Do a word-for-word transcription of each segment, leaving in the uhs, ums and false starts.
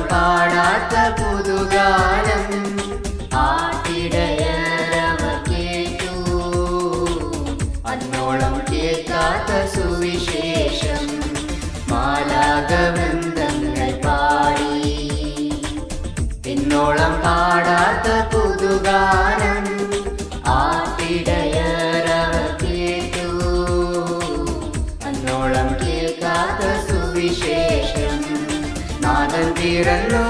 പാടാത്ത പുതുഗാനം ആട്ടിടയരവർ കേട്ടു. അന്നോളം കേൾക്കാത്ത സുവിശേഷം മാലാഖവൃന്ദങ്ങൾ പാടി. ഇന്നോളം പാടാത്ത പുതുഗാനം ആട്ടിടയരവർ കേട്ടു. അന്നോളം കേൾക്കാത്ത സുവിശേഷം. നാഥൻ പിറന്നു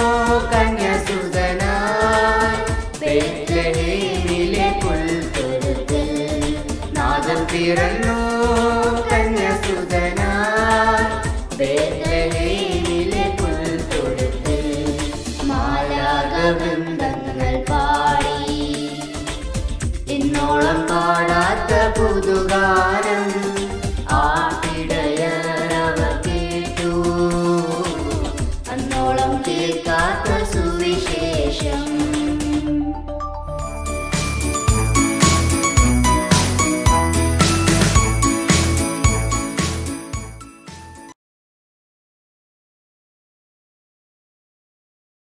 കന്യാസുതനായി ബേത്ലഹേമിലെ പുൽത്തൊഴുത്തിൽ. നാഥൻ പിറന്നു കന്യാസുതനായി ബേത്ലഹേമിലെ പുൽത്തൊഴുത്തിൽ. മാലാഖവൃന്ദങ്ങൾ പാടി. ഇന്നോളം പാടാത്ത പുതുഗാനം